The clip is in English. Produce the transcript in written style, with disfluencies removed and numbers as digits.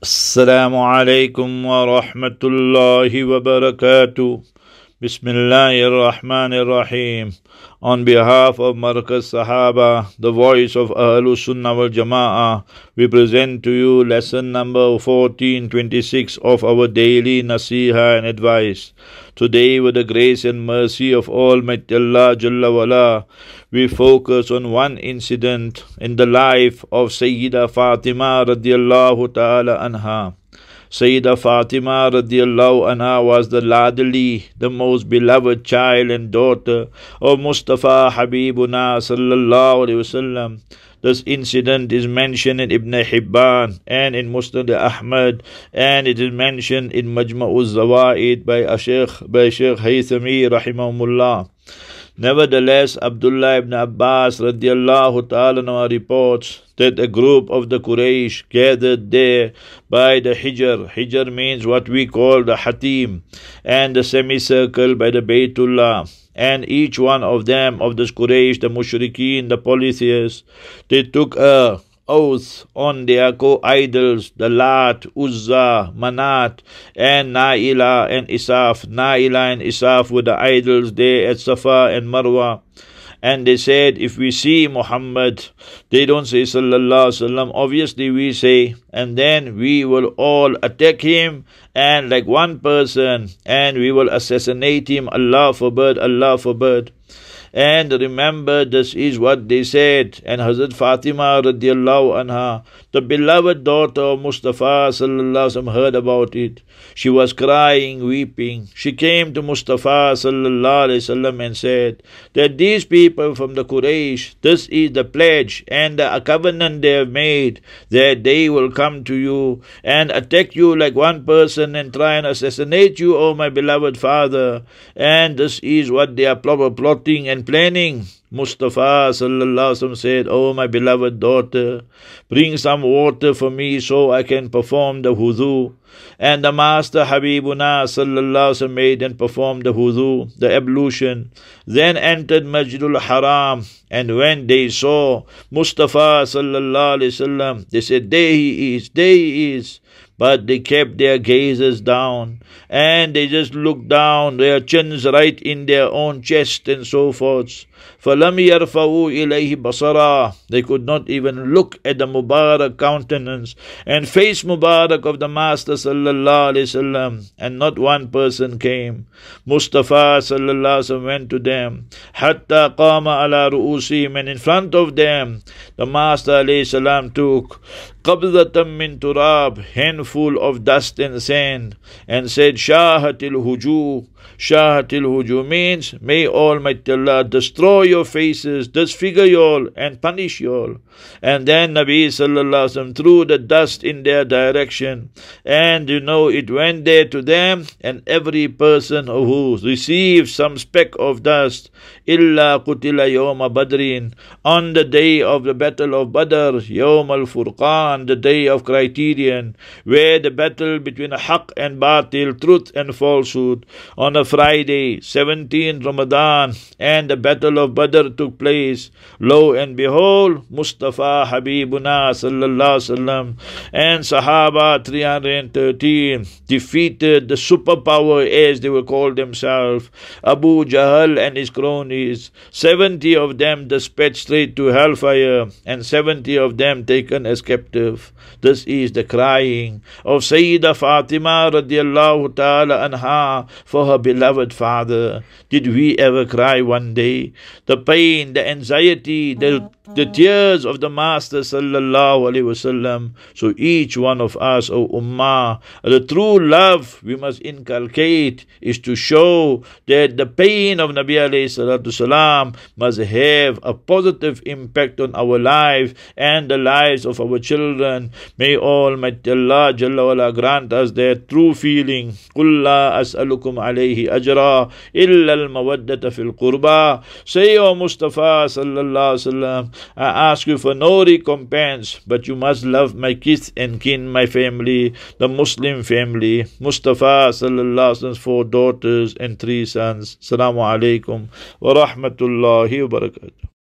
Assalamu alaikum wa rahmatullahi wa barakatuh. Bismillahir Rahmanir Rahim. On behalf of Markaz Sahaba, the voice of Ahlus Sunnah wal Jama'ah, we present to you lesson number 1426 of our daily Nasiha and advice. Today, with the grace and mercy of Almighty Allah Jalla wala, we focus on one incident in the life of Sayyida Fatima radiallahu ta'ala anha. Sayyida Fatima radiallahu anha was the ladli, the most beloved child and daughter of Mustafa Habibuna sallallahu alaihi wasallam. This incident is mentioned in Ibn Hibban and in Musnad Ahmad, and it is mentioned in Majma'uz Zawaid by Shaykh Haythami rahimahumullah. Nevertheless, Abdullah ibn Abbas radiallahu ta'ala reports that a group of the Quraysh gathered there by the Hijr. Hijr means what we call the Hatim, and the semicircle by the Baytullah. And each one of them, of the Quraysh, the Mushrikeen, the polytheists, they took a oath on their co-idols, the Lat, Uzza, Manat, and Naila and Isaf. Naila and Isaf were the idols there at Safa and Marwa. And they said, if we see Muhammad, they don't say Sallallahu Alaihi Wasallam, obviously we say, and then we will all attack him, and like one person, and we will assassinate him. Allah forbid, Allah forbid. And remember, this is what they said. And Hazrat Fatima radiallahu anha, the beloved daughter of Mustafa sallallahu alaihi wasallam, heard about it. She was crying, weeping. She came to Mustafa sallallahu alaihi wasallam and said that these people from the Quraysh, this is the pledge and the covenant they have made, that they will come to you and attack you like one person and try and assassinate you, O my beloved father. And this is what they are plotting and planning. Mustafa sallallahu alaihi wasallam said, "Oh my beloved daughter, bring some water for me so I can perform the wudu." And the Master Habibuna sallallahu alaihi wasallam made and performed the wudu, the ablution, then entered Masjidul Haram. And when they saw Mustafa sallallahu alaihi wasallam, they said, "There he is, there he is." But they kept their gazes down, and they just looked down, their chins right in their own chest and so forth. فَلَمْ يَرْفَعُوا إِلَيْهِ بَصَرًا. They could not even look at the Mubarak countenance and face Mubarak of the Master sallallahu alaihi wasallam, and not one person came. Mustafa sallallahu alaihi wasallam went to them, حَتَّى قَامَ عَلَى رُؤُوسِهِمْ, and in front of them, the Master alayhi salam took قَبْضَةً مِّن تُرَابٍ, handful of dust and sand, and said, Shahatil Huju. Shahatil Huju means, may Almighty Allah destroy your faces, disfigure you all, and punish you all. And then Nabi sallallahu alaihi wasallam threw the dust in their direction, and it went there to them, and every person who received some speck of dust, illa qutila yawma badrin, on the day of the battle of Badr, yawm al-Furqan, the day of criterion, where the battle between haqq and batil, truth and falsehood, on a Friday, 17 Ramadan, and the battle of Badr took place. Lo and behold, Mustafa Habibuna sallallahu alaihi wasallam and Sahaba 313 defeated the superpower, as they will call themselves, Abu Jahl and his cronies. 70 of them dispatched straight to hellfire, and 70 of them taken as captive. This is the crying of Sayyida Fatima radiallahu ta'ala anha for her beloved father. Did we ever cry one day? The pain, the anxiety, the tears of the Master sallallahu alaihi wasallam. So each one of us, O Ummah, the true love we must inculcate is to show that the pain of Nabi alayhi salatu salam must have a positive impact on our life and the lives of our children. May Almighty Allah Jalla wala grant us that true feeling. قُلْ لَا أَسْأَلُكُمْ عَلَيْهِ أَجْرًا إِلَّا الْمَوَدَّةَ فِي الْقُرْبَى. Say, O Mustafa sallallahu alaihi wasallam, I ask you for no recompense, but you must love my kith and kin, my family, the Muslim family. Mustafa sallallahu alaihi wasallam's 4 daughters and 3 sons. Assalamu alaikum wa rahmatullahi wa barakatuh.